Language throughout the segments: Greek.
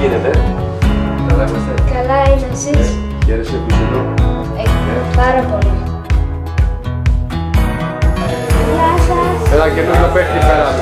γίνεται? Καλά είμαστε. Καλά είναι εσείς? Χαίρεσαι που είσαι εδώ. Πάρα πολύ. Γεια σας. Ένα καινούριο παίχτη φέραμε.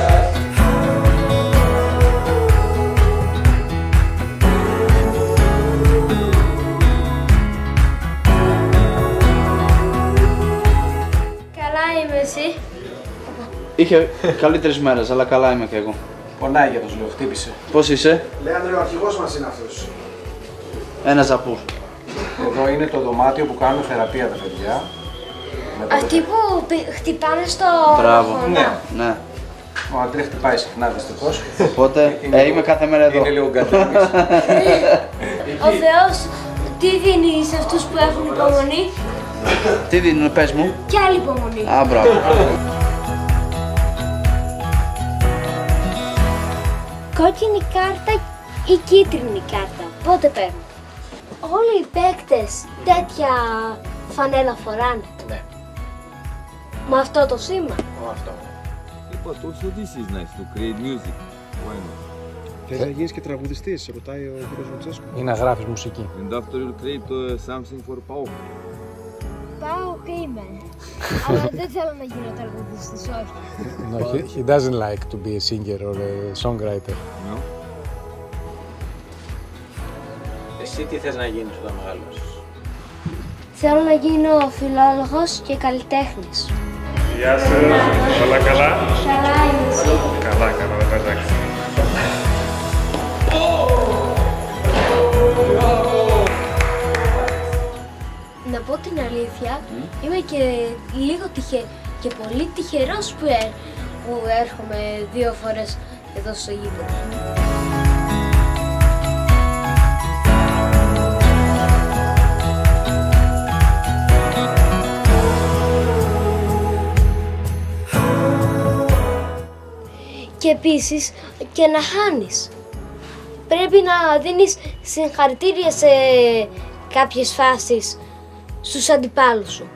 Καλά είμαι εσύ. Είχε καλύτερες μέρες, αλλά καλά είμαι και εγώ. Πονάει για το λέω, χτύπησε. Πώς είσαι? Λέανδρε, ο αρχηγός μας είναι αυτός. Ένα ζαπούς. Εδώ είναι το δωμάτιο που κάνουν θεραπεία τα παιδιά. Αυτοί που χτυπάνε στο Μπράβο. χωνά. Ναι. Ο Αντρέ χτυπάει συχνά δυστυχώς. Οπότε είμαι κάθε μέρα εδώ. Είναι λίγο γκατρίμις. Ο Θεός τι δίνει σε αυτούς που έχουν υπομονή? Τι δίνουν, πες μου. Και άλλη υπομονή. Α, μπράβο. Κόκκινη κάρτα ή κίτρινη κάρτα? Πότε παίρνουν? Όλοι οι παίκτες τέτοια φανέλα φοράνε. Ναι, Με αυτό το σήμα. αυτό. But also this is nice to create music. Why not? Θες να γίνεις και τραγουδιστής, ρωτάει ο κύριος Λουτσέσκου. Ή να γράφεις μουσική. And after you'll create something for PAOK. Πάω και είμαι. Αλλά δεν θέλω να γίνω τραγουδιστής, όχι. No, he doesn't like to be a singer or a songwriter. No? Εσύ τι θες να γίνεις όταν μεγάλωσες? Θέλω να γίνω φιλόλογος και καλλιτέχνης. Γεια σας, όλα καλά? Καλά είμαι εσύ. Καλά, καλά, εντάξει. Να πω την αλήθεια, είμαι και λίγο και πολύ τυχερός που έρχομαι 2 φορές εδώ στο γήπεδο. Και επίσης και να χάνεις. Πρέπει να δίνεις συγχαρητήρια σε κάποιες φάσεις στους αντιπάλους σου.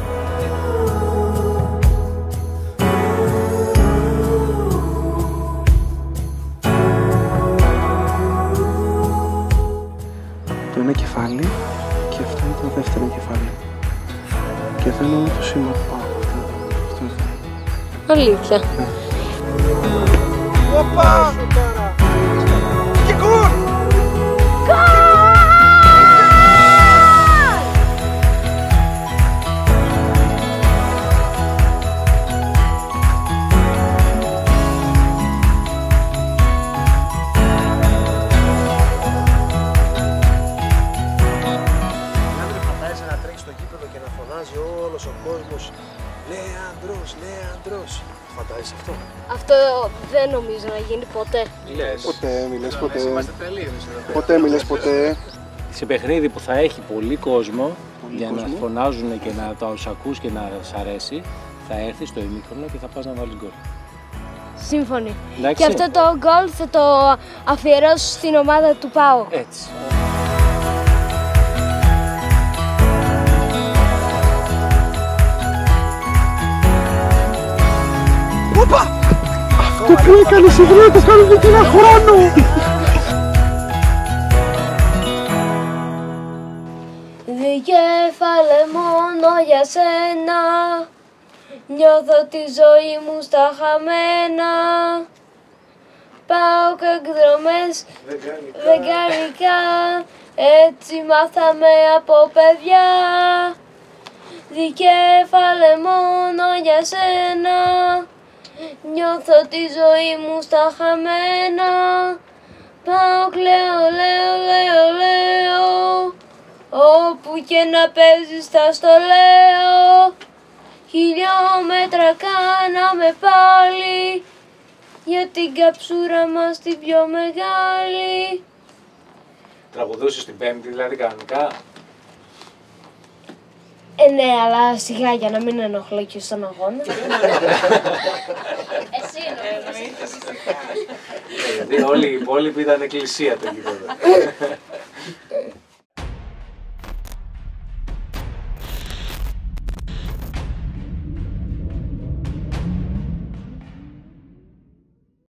Το ένα κεφάλι και αυτό είναι το δεύτερο κεφάλι. Και εδώ είναι το σήμα που πάω. Αυτό είναι. Αλήθεια. Οπα! Και γκολ! Φαντάζεσαι να τρέχει στο γήπεδο και να φωνάζει όλος ο κόσμος Λέανδρος, Λέανδρος. Φαντάζεσαι αυτό? Αυτό δεν νομίζω να γίνει ποτέ. Λες. Ποτέ, μη λες ποτέ. Είμαστε τρελοί εμείς εδώ. Ποτέ, μη λες ποτέ. Σε παιχνίδι που θα έχει πολύ κόσμο για κόσμο. να φωνάζουν και να το ακούς και να σ' αρέσει, θα έρθει στο ημίχρονο και θα πας να βάλεις γκολ. Σύμφωνοι. Εντάξει. Και αυτό το γκολ θα το αφιερώσω στην ομάδα του ΠΑΟΚ. Έτσι. Οπα! Αυτό που έκανες εδώ το κάνουμε και ένα χρόνο! Δικέφαλε μόνο για σένα, νιώθω τη ζωή μου στα χαμένα. Πάω και εκδρομές βεγγαρικά, έτσι μάθαμε από παιδιά. Δικέφαλε μόνο για σένα, νιώθω τη ζωή μου στα χαμένα. Πάω κλαίω, λέω, όπου και να παίζεις θα στο λέω. Χιλιόμετρα κάναμε πάλι, για την καψούρα μας την πιο μεγάλη. Τραγουδούσες την Πέμπτη δηλαδή κανονικά? Ναι, αλλά σιγά για να μην ενοχλώ και στον αγώνα. Εσύ ενοχλείς. Γιατί όλοι οι υπόλοιποι ήταν εκκλησία το γήπεδο.